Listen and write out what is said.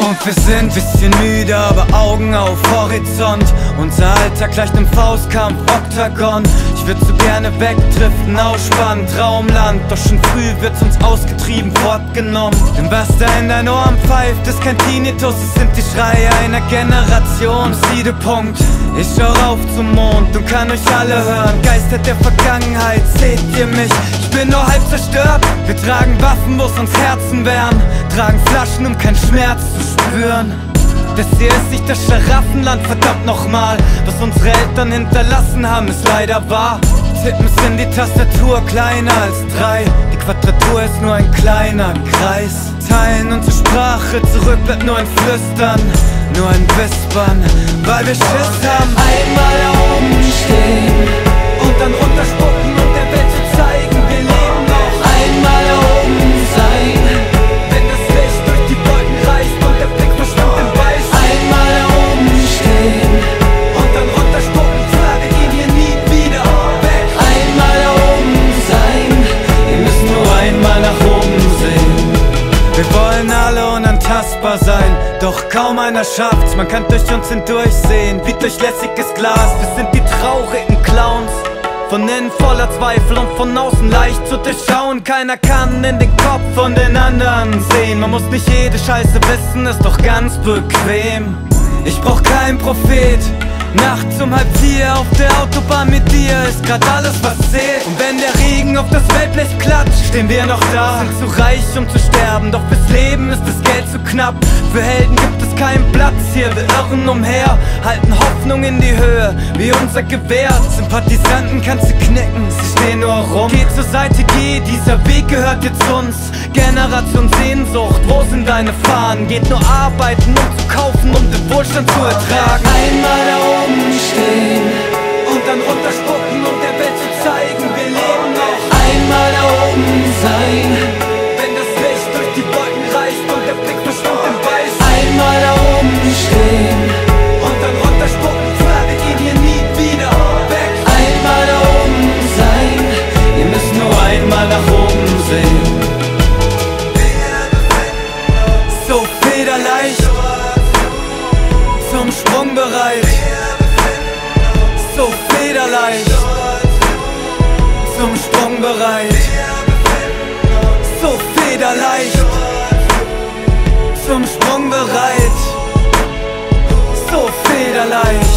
Und wir sind bisschen müde, aber Augen auf Horizont. Unser Alltag gleicht im Faustkampf, Oktagon. Ich würd so gerne wegdriften, ausspannen, Traumland. Doch schon früh wird's uns ausgetrieben, fortgenommen. Denn was da in dein Ohren pfeift, ist kein Tinnitus, es sind die Schreie einer Generation. Siedepunkt, ich schau rauf zum Mond und kann euch alle hören. Geister der Vergangenheit, seht ihr mich? Ich bin nur halb zerstört. Wir tragen Waffen, wo's uns Herzen wärmen. Tragen Flaschen, um keinen Schmerz zu spüren. Das hier ist nicht das Schlaraffenland, verdammt nochmal. Was unsere Eltern hinterlassen haben, ist leider wahr. Tippen es in die Tastatur, kleiner als 3. Die Quadratur ist nur ein kleiner Kreis. Teilen unsere Sprache, zurück bleibt nur ein Flüstern, nur ein Wispern, weil wir Schiss haben. Einmal da oben stehen und dann runterspucken und der Welt zu zeigen, wir leben noch. Einmal da oben sein, wenn das Licht durch die Wolken reißt und der Blick verschwimmt im Weiß. Einmal da oben stehen und dann runterspucken, klar, wir gehen hier nie wieder weg. Einmal da oben sein, wir müssen nur einmal nach oben sehen. Wir wollen alle unantastbar sein, doch kaum einer schafft's. Man kann durch uns hindurch sehen, wie durch lässiges Glas. Wir sind die traurigen Clowns, von innen voller Zweifel und von außen leicht zu durchschauen. Keiner kann in den Kopf von den anderen sehen. Man muss nicht jede Scheiße wissen, ist doch ganz bequem. Ich brauch keinen Prophet, nachts um 3:30 auf der Autobahn mit dir ist grad alles, was zählt. Und wenn der Regen auf das Wellblech klatscht, stehen wir noch da. Sind zu reich, um zu sterben, doch fürs Leben ist das Geld zu knapp. Für Helden gibt es keinen Platz hier, wir irren umher, halten Hoffnung in die Höhe, wie unser Gewehr. Sympathisanten kannst du knicken, sie stehen nur rum. Geh zur Seite, geh, dieser Weg gehört jetzt uns. Generation Sehnsucht, wo sind deine Fahnen? Geht nur arbeiten, um zu kaufen, um den Wohlstand zu ertragen. Einmal da oben stehen und dann runterspucken, um der Welt zu zeigen, wir leben noch. Einmal da oben sein, wenn das Licht durch die Wolken reißt und der Blick verschwimmt im Weiß. Einmal da oben stehen und dann runterspucken, klar, wir gehen hier nie wieder weg. Einmal da oben sein, wir müssen nur einmal nach oben sehen. So federleicht, zum Sprung bereit. So federleicht, zum Sprung bereit. So federleicht, zum Sprung bereit. So federleicht.